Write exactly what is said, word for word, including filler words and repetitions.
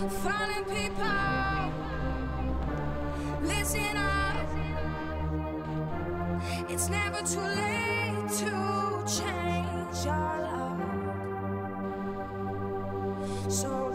Falling people, listen up. It's never too late to change your love. So